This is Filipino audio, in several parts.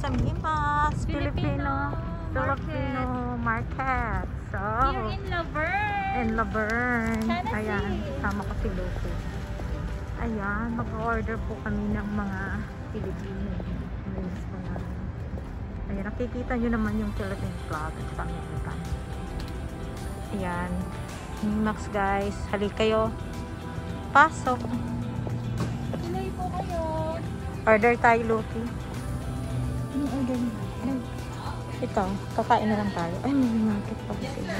sa Mimas Filipino Market. So, Here in Laverne. in Laverne. Tennessee. Ayan, kasama ko si Loki. Ayan, mag-order po kami ng mga Filipino. Ayan, nakikita nyo naman yung Philippine flag at sa American. Ayan. Max guys, halik kayo. Pasok. Tuloy po kayo. Order tayo, Loki. Ano order niyo? Ito, kakain na lang tayo. Ay, may market pa sila.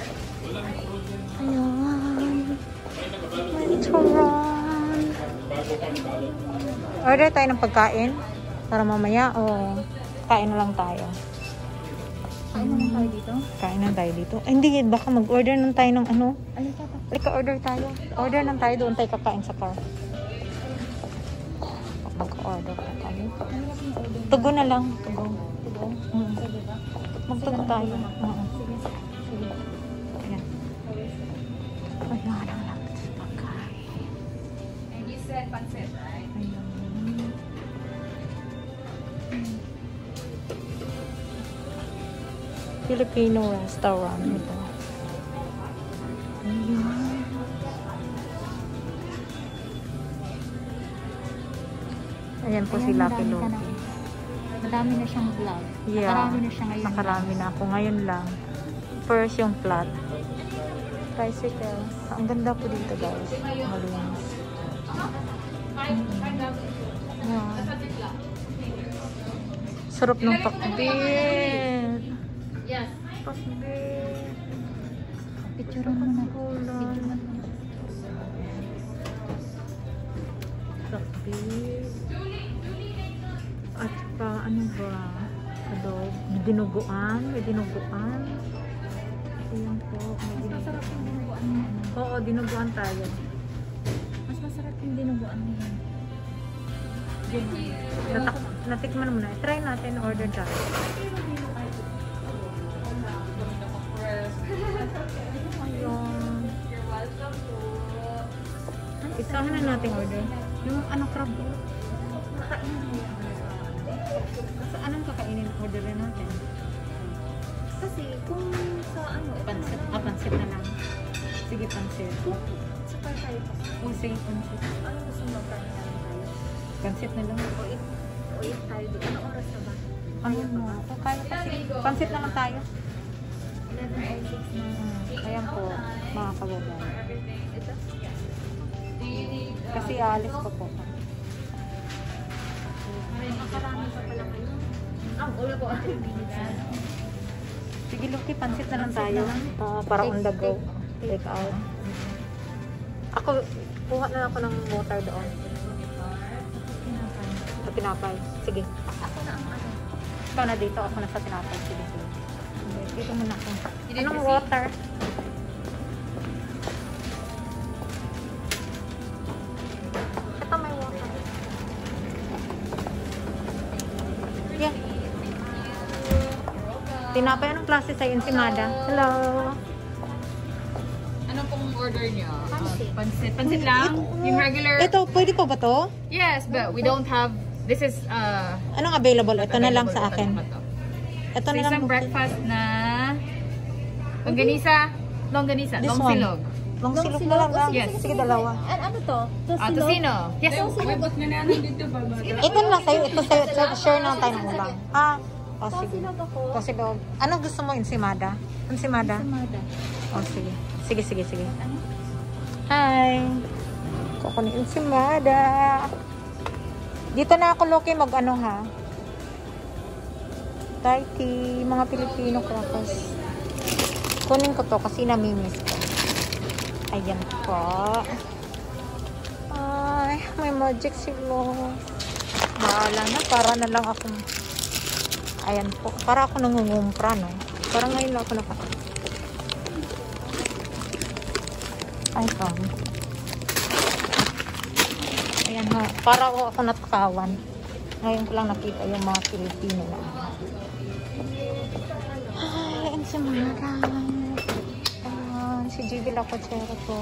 Ayan. Restaurant. Order tayo ng pagkain para mamaya o kain na lang tayo. Kain naman tayo dito? Kain na tayo dito. Ay, hindi, baka mag-order lang tayo ng ano. Alin ka pa? Halika, order tayo. Order lang tayo, doon tayo kakain sa car. Mag-order pa tayo. Tugo na lang. Tugo. Tugo? Mm. Pwede ba? Magtugo tayo. Sige. Sige. Ayan. Ayan, ang lapit sa pagkain. And you said pancit, right? Ayan. Filipino restaurant ito. Ayan. Ayan po si Lucky Loki. Madami na siyang vlog. Yeah. Nakarami na siya ngayon. Nakarami na ako. Ngayon lang. First yung flat. Tricycle. Ang ganda po dito guys. Malinis. Yeah. Sarap ng pakbit. Yes. Pakbit. Picture mo na. Ulan. Pakbit. At pa, ano ba? Adob. Dinuguan. May dinuguan. Ayan po. May dinuguan. Masarap yung dinuguan niya. Oo, dinuguan tayo. Mas masarap yung dinuguan niya. Natikman mo na. Try natin. Order tayo. Ayun. You're welcome po. Isahan na natin order. Yung ano, crab po. Kasi anong kakainin orderin natin? Kasi kung sa ano, Pansit. Pansit na lang. Sige, pansit. kung sa par tayo pa. O, sige, pansit. Ano gusto mo pa tayo? Pansit na lang. O eat tayo dito. Ano oras na ba? Ayun mo. So, kaya pa. Pansit na lang tayo. 11:06 na. Ayan po, mga kababayan. Ito? Kasi alis ko po. Nakarami pa pala kayo. Ang ulo ko 3 minutes. Sige, Luki, pansit na lang tayo. Para on the go. Take out. Ako, kuha na ako ng water doon. Sa tinapay. Sige. Ako na ang ano. Ikaw na dito, ako na sa tinapay. Sige, sige. Dito muna ako. Anong kasi- water? Ito may water. Yeah. Tinapay, anong klase sa ensimada? Hello. Ano pong order niyo? Pansit. Pansit. Pansit lang? Yung regular? Ito, pwede pa ba to? Yes, but we don't have, this is, Anong available? Ito na lang sa akin. Ito So, na lang. isang breakfast na longganisa, This long one. silog. Long silog na lang. Yes. Sige, dalawa. Ano to? Tosino. Yes. Ito na lang sa'yo. Ito sa'yo. Share na tayo ng ulang. Ah, o sige. Silog ako. O sige. Ano gusto mo? Ensimada? Ensimada? Samada. O sige. Sige, sige, sige. Hi. Kuha ko ng ensimada. Dito na ako, Loki, mag-ano ha. Thai tea. Mga Pilipino crackers. Kunin ko to kasi namimiss ko. Ayan po. Ay, may magic sila. Bahala na. Para na lang akong... Ayan po. Para ako nangungumpra, no? Parang ngayon lang ako nakakita. Ay, come. Ayan ha. Para ako natakawan. Ngayon ko lang nakita yung mga Pilipino na. Ay, ang samaran. Ayan. Si GB Lacochero po.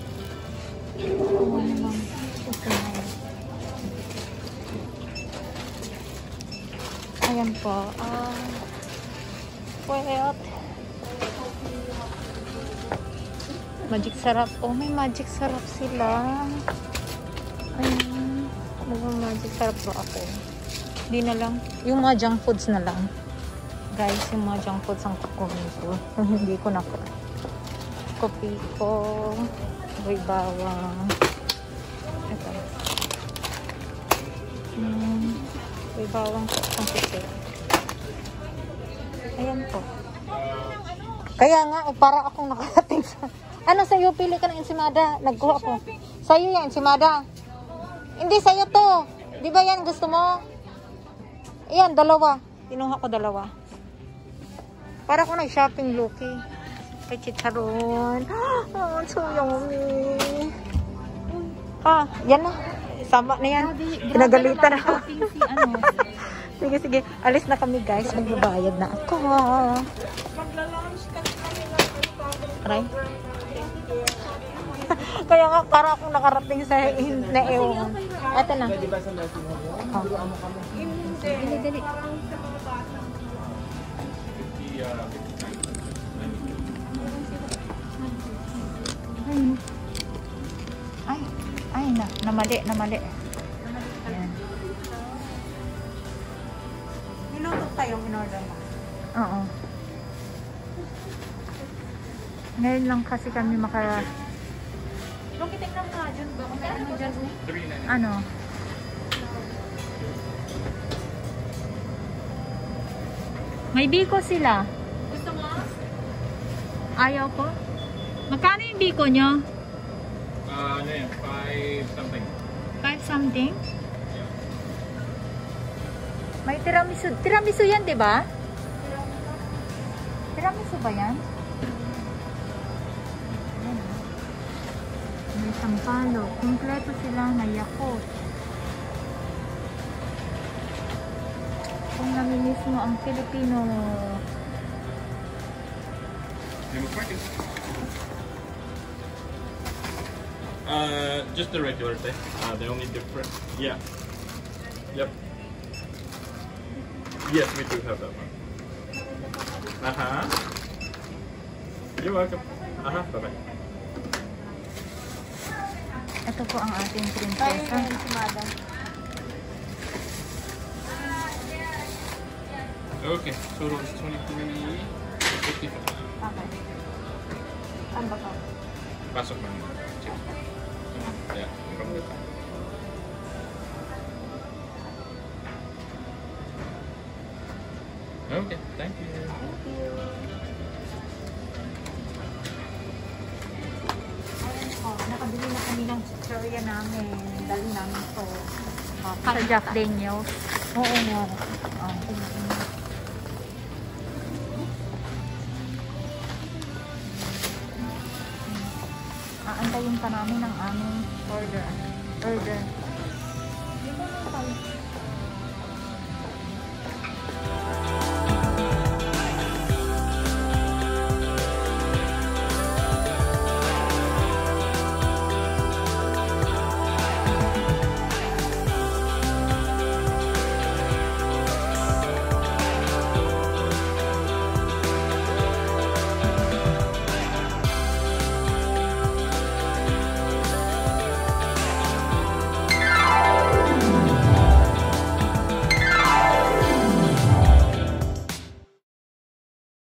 Ayan naman. Ayan po. po. Wait. Magic sarap. Oh, may magic sarap sila. Ayun. Mag-magic sarap ba ako? Hindi na lang. Yung mga junk foods na lang. Guys, yung mga junk foods ang kukunin ko. Hindi ko na ko. Kopi ko. May bawang. Ito. May bawang ko. Ang puti. Ayan po. Kaya nga, para akong nakarating sa... Ano sa'yo? Pili ka ng ensimada. Nagkuha ko. Sa'yo yan, ensimada. Hindi, sa'yo to. Di ba yan gusto mo? Ayan, dalawa. Kinuha ko dalawa. Para ko nag-shopping, Loki. Kay chicharon. Oh, so yummy. Yan na. Sama na yan. Pinagalitan ako. Sige, sige. Alis na kami, guys. Magbabayad na ako. Aray. Kaya nga, para akong nakarating sa na-ewan. Ito na. Dali. Ay, namali. Ayan. Nilutok tayong in-order mo? Oo. Ngayon lang kasi kami Nung kitignan nga dyan ba? Kung meron mo dyan. Ano? May biko sila. Gusto mo? Ayaw ko. Magkano yung biko nyo? Ano yan? 5 something. 5 something? May tiramisu. Tiramisu yan, di ba? Tiramisu ba yan? May sampalo. Kompleto sila na Yakult. Kung namimiss mo ang Filipino. Just the regular thing. The only different. Yeah. Yep. Yes, we do have that one. You're welcome. Bye-bye. Ito po ang ating prinsesa. Okay, so it's 23.55. Okay. Saan ba ka? Pasok na. Yeah, from the top. Okay, thank you. Thank you. Ayan po, nakabili na kami ng chichorya namin. Dali namin po. Sa Jack Daniels. Oo nga. Aantayin pa namin ang aming order. Dito na tayo.